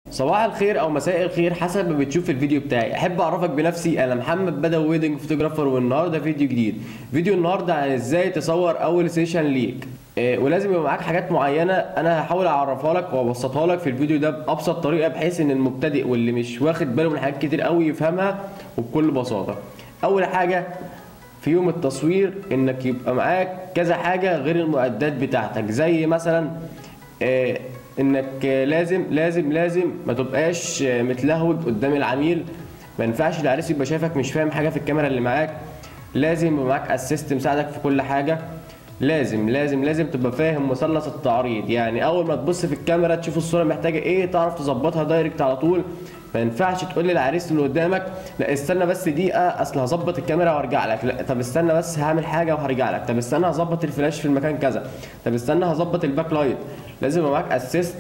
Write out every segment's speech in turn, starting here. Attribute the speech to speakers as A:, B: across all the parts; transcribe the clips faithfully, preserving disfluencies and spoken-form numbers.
A: صباح الخير او مساء الخير حسب ما بتشوف الفيديو بتاعي. احب اعرفك بنفسي، انا محمد بدوي ويدنج فوتوغرافر، والنهارده فيديو جديد. فيديو النهارده عن ازاي تصور اول سيشن ليك. إيه ولازم يبقى معاك حاجات معينه انا هحاول اعرفها لك وابسطها لك في الفيديو ده بابسط طريقه، بحيث ان المبتدئ واللي مش واخد باله من حاجات كتير قوي يفهمها وبكل بساطه. اول حاجه في يوم التصوير انك يبقى معاك كذا حاجه غير المعدات بتاعتك، زي مثلا آه، انك لازم لازم لازم ما تبقاش متلهوج قدام العميل. ما ينفعش العريس يبقى شايفك مش فاهم حاجه في الكاميرا اللي معاك. لازم يبقى معاك اسيست مساعدك في كل حاجه. لازم لازم لازم تبقى فاهم مثلث التعريض، يعني اول ما تبص في الكاميرا تشوف الصوره محتاجه ايه تعرف تظبطها دايركت على طول. ما ينفعش تقول للعريس اللي قدامك لا استنى بس دقيقه اصل هظبط الكاميرا وارجع لك، لا طب استنى بس هعمل حاجه وهرجع لك، طب استنى هظبط الفلاش في المكان كذا، طب استنى هظبط الباك لايت. لازم يبقى معاك اسيست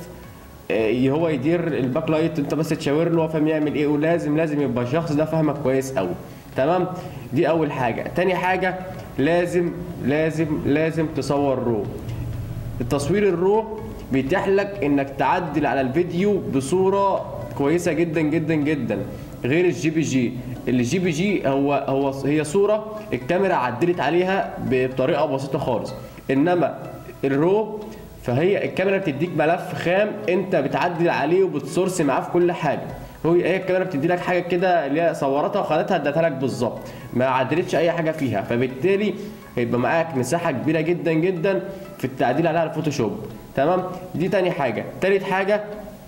A: هو يدير الباك لايت، انت بس تشاور له فاهم يعمل ايه. ولازم لازم يبقى الشخص ده فاهمك كويس قوي. تمام، دي اول حاجه. تاني حاجه لازم لازم لازم تصور رو. التصوير الرو بيتيح لك انك تعدل على الفيديو بصوره كويسه جدا جدا جدا، غير الجي بي جي. الجي بي جي هو هو هي صوره الكاميرا عدلت عليها بطريقه بسيطه خالص، انما الرو فهي الكاميرا بتديك ملف خام انت بتعدل عليه وبتسورس معاه في كل حاجه. هو هي الكاميرا بتدي لك حاجه كده اللي هي صورتها وخدتها ادتها لك بالظبط، ما عدلتش اي حاجه فيها، فبالتالي هيبقى معاك مساحه كبيره جدا جدا في التعديل عليها على الفوتوشوب. تمام، دي تاني حاجه. تالت حاجه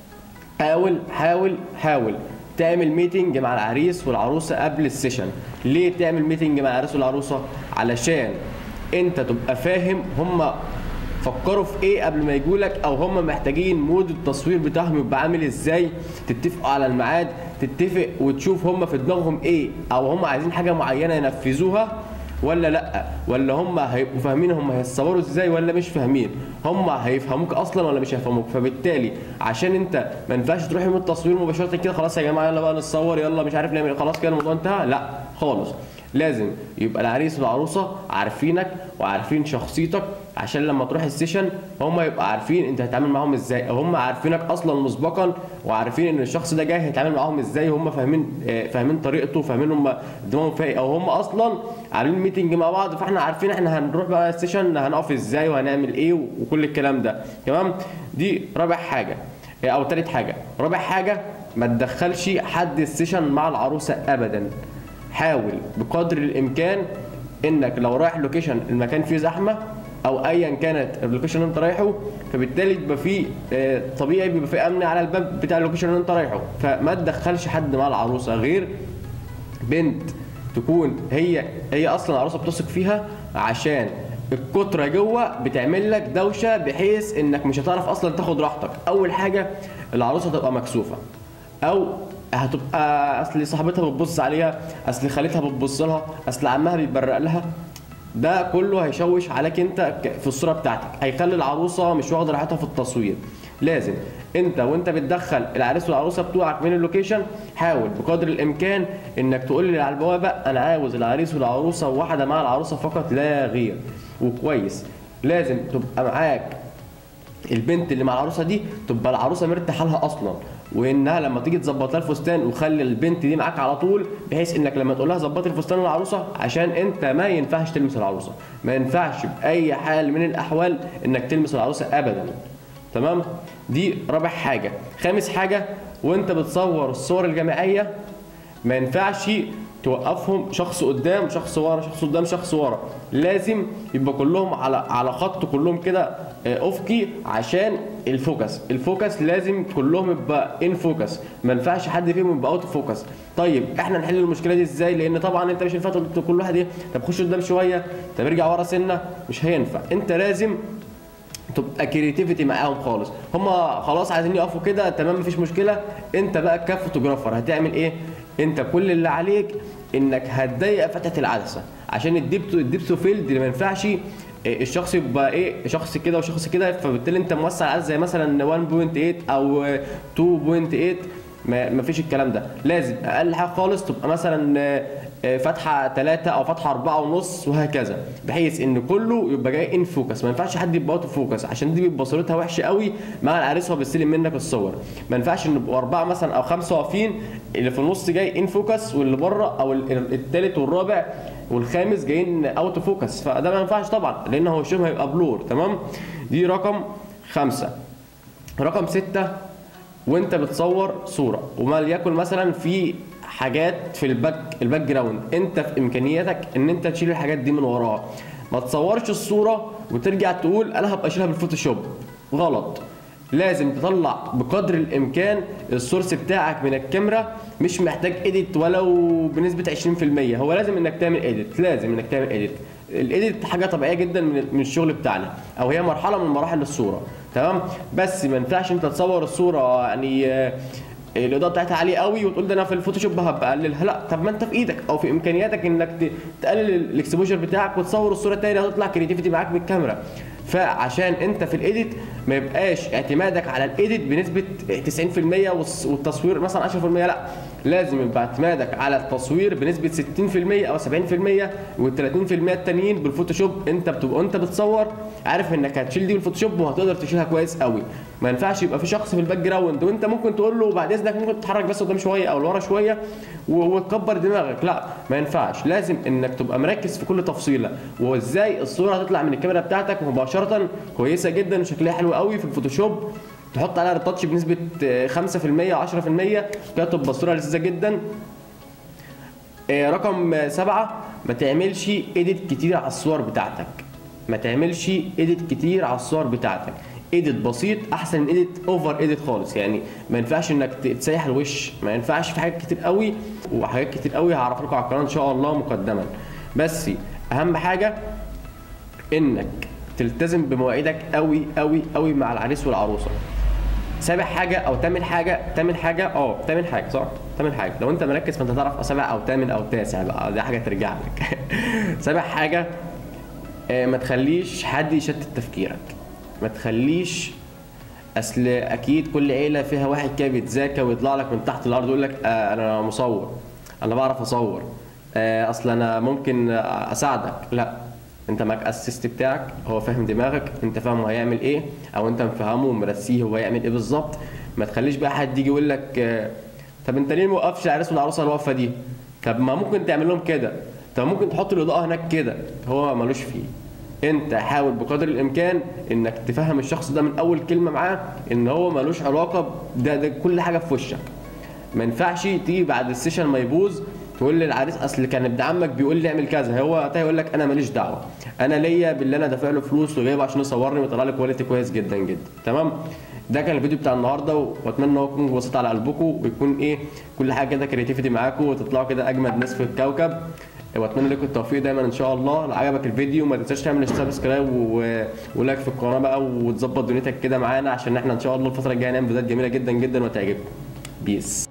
A: حاول حاول حاول تعمل ميتنج مع العريس والعروسه قبل السيشن. ليه تعمل ميتنج مع العريس والعروسه؟ علشان انت تبقى فاهم هم فكروا في ايه قبل ما يجوا لك، او هم محتاجين مود التصوير بتاعهم يبقى عامل ازاي. تتفقوا على الميعاد، تتفق وتشوف هم في دماغهم ايه، او هم عايزين حاجه معينه ينفذوها ولا لا، ولا هم هيبقوا فاهمين هم هيتصوروا ازاي ولا مش فاهمين، هم هيفهموك اصلا ولا مش هيفهموك. فبالتالي عشان انت ما ينفعش تروح يوم التصوير مباشره كده خلاص يا جماعه يلا بقى نتصور يلا مش عارف نعمل خلاص كده الموضوع انتهى، لا خالص. لازم يبقى العريس والعروسه عارفينك وعارفين شخصيتك، عشان لما تروح السيشن هم يبقى عارفين انت هتتعامل معاهم ازاي، او هم عارفينك اصلا مسبقا وعارفين ان الشخص ده جاي هيتعامل معاهم ازاي، وهم فاهمين فاهمين طريقته وفاهمين هم دماغهم فيها ايه، او هم اصلا عاملين ميتنج مع بعض فاحنا عارفين احنا هنروح بقى السيشن هنقف ازاي وهنعمل ايه وكل الكلام ده. تمام، دي رابع حاجه او تالت حاجه. رابع حاجه ما تدخلش حد السيشن مع العروسه ابدا. حاول بقدر الامكان انك لو رايح لوكيشن المكان فيه زحمه او ايا كانت اللوكيشن اللي انت رايحه، فبالتالي بيبقى فيه طبيعي بيبقى فيه امن على الباب بتاع اللوكيشن اللي انت رايحه، فما تدخلش حد مع العروسه غير بنت تكون هي هي اصلا العروسه بتثق فيها، عشان الكتره جوه بتعمل لك دوشه بحيث انك مش هتعرف اصلا تاخد راحتك. اول حاجه العروسه تبقى مكسوفه، او هتبقى اصل صاحبتها بتبص عليها، اصل خالتها بتبص لها، اصل عمها بيتبرق لها. ده كله هيشوش عليك انت في الصوره بتاعتك، هيخلي العروسه مش واخده راحتها في التصوير. لازم انت وانت بتدخل العريس والعروسه بتوعك من اللوكيشن حاول بقدر الامكان انك تقول لي على البوابه انا عاوز العريس والعروسه وواحده مع العروسه فقط لا غير. وكويس لازم تبقى معاك البنت اللي مع العروسه دي تبقى العروسه مرتاحه لها اصلا، وانها لما تيجي تظبط لها الفستان وخلي البنت دي معاك على طول، بحيث انك لما تقول لها ظبطي الفستان للعروسه، عشان انت ما ينفعش تلمس العروسه، ما ينفعش باي حال من الاحوال انك تلمس العروسه ابدا. تمام، دي رابع حاجه. خامس حاجه وانت بتصور الصور الجماعيه ما ينفعش توقفهم شخص قدام شخص ورا شخص قدام شخص ورا، لازم يبقى كلهم على على خط كلهم كده افقي، عشان الفوكس الفوكس لازم كلهم يبقى ان فوكس، ما ينفعش حد فيهم يبقى اوت فوكس. طيب احنا نحل المشكله دي ازاي؟ لان طبعا انت مش هينفع كل واحد ايه طب خش قدام شويه طب ارجع ورا سنه، مش هينفع. انت لازم تبقى كريتيفيتي معاهم خالص، هم خلاص عايزين يقفوا كده تمام مفيش مشكله. انت بقى كفوتوجرافر هتعمل ايه؟ انت كل اللي عليك انك هتضيق فتحه العدسه، عشان الديبتو الديبتو فيلد اللي ما ينفعش الشخص يبقى ايه شخص كده وشخص كده، فبالتالي انت موسع العدسه زي مثلا واحد فاصلة تمانية او اتنين فاصلة تمانية، ما فيش الكلام ده. لازم اقل حاجه خالص تبقى مثلا فتحه ثلاثة او فتحه أربعة ونص وهكذا، بحيث ان كله يبقى جاي ان فوكس. ما ينفعش حد يبقى اوت فوكس عشان دي بيبقى صورتها وحشه قوي مع العريس وهو بيستلم منك الصور. ما ينفعش ان يبقوا اربعه مثلا او خمسه واقفين، اللي في النص جاي ان فوكس واللي بره او الثالث والرابع والخامس جايين اوت فوكس، فده ما ينفعش طبعا لان هو وشهم هيبقى بلور. تمام، دي رقم خمسه. رقم سته، وانت بتصور صوره وما ليكن مثلا في حاجات في الباك الباك جراوند، انت في امكانياتك ان انت تشيل الحاجات دي من وراها. ما تصورش الصوره وترجع تقول انا هبقى اشيلها بالفوتوشوب، غلط. لازم تطلع بقدر الامكان السورس بتاعك من الكاميرا، مش محتاج اديت ولو بنسبه عشرين في المية. هو لازم انك تعمل اديت، لازم انك تعمل اديت. الايديت حاجه طبيعيه جدا من الشغل بتاعنا، او هي مرحله من مراحل الصوره. تمام، بس ما ينفعش انت تصور الصوره يعني الاضاءه بتاعتها عاليه قوي وتقول ده انا في الفوتوشوب هبقى اقللها. لا، طب ما انت في ايدك او في امكانياتك انك تقلل الاكسبوجر بتاعك وتصور الصوره الثانيه هتطلع كريتيفيتي معاك بالكاميرا. فعشان انت في الايديت ما يبقاش اعتمادك على الايديت بنسبه تسعين في المية والتصوير مثلا عشرة في المية، لا، لازم يبقى اعتمادك على التصوير بنسبه ستين في المية او سبعين في المية، وال ثلاثين في المية التانيين بالفوتوشوب. انت بتبقى انت بتصور عارف انك هتشيل دي بالفوتوشوب وهتقدر تشيلها كويس قوي. ما ينفعش يبقى في شخص في الباك جراوند وانت ممكن تقول له بعد اذنك ممكن تتحرك بس قدام شويه او لورا شويه وتكبر دماغك، لا ما ينفعش. لازم انك تبقى مركز في كل تفصيله، وازاي الصوره هتطلع من الكاميرا بتاعتك مباشره كويسه جدا وشكلها حلو قوي في الفوتوشوب. تحط عليها التاتش بنسبه خمسة في المية عشرة في المية كده تبقى الصوره لذيذه جدا. رقم سبعة، ما تعملش ايديت كتير على الصور بتاعتك. ما تعملش ايديت كتير على الصور بتاعتك. ايديت بسيط احسن من ايديت اوفر ايديت خالص. يعني ما ينفعش انك تسيح الوش، ما ينفعش. في حاجات كتير قوي وحاجات كتير قوي هعرف لكم على القناه ان شاء الله مقدما. بس اهم حاجه انك تلتزم بمواعيدك قوي قوي قوي مع العريس والعروسه. سابع حاجه او تامن حاجه، تامن حاجه اه تامن حاجه صح؟ تامن حاجه لو انت مركز فانت تعرف سابع او تامن او تاسع بقى، دي حاجه ترجع لك. سابع حاجه، ما تخليش حد يشتت تفكيرك. ما تخليش، اصل اكيد كل عيله فيها واحد كده بيتذاكى ويطلع لك من تحت الارض يقول لك آه انا مصور، انا بعرف اصور، آه اصل انا ممكن اساعدك. لا، انت معاك اسيست بتاعك، هو فاهم دماغك، انت فاهم هو هيعمل ايه او انت مفهمه ومرسيه هو هيعمل ايه بالظبط. ما تخليش بقى حد يجي يقول لك آه طب انت ليه ما وقفش العريس والعروسه الوقفه دي؟ طب ما ممكن تعمل لهم كده، طب ممكن تحط الاضاءه هناك كده. هو ملوش فيه. انت حاول بقدر الامكان انك تفهم الشخص ده من اول كلمه معاه ان هو ملوش علاقه، ده, ده كل حاجه في وشك. ما ينفعش تيجي بعد السيشن ما يبوظ تقول للعريس اصل كان ابن عمك بيقول لي اعمل كذا، هو وقتها يقول لك انا ماليش دعوه، انا ليا باللي انا دافع له فلوس وجايبه عشان يصورني ويطلع لي كواليتي كويس جدا جدا. تمام، ده كان الفيديو بتاع النهارده، واتمنى ان هو يكون بسيط على قلبكم ويكون ايه كل حاجه كده كريتيفيتي معاكم وتطلعوا كده اجمد ناس في الكوكب. واتمنى لكم التوفيق دايما ان شاء الله. لو عجبك الفيديو ما تنساش تعمل سبسكرايب و... ولايك في القناه بقى وتظبط دنيتك كده معانا، عشان احنا ان شاء الله الفتره الجايه نعمل فيديوهات جميله جدا جدا وتعجبكم. بيس.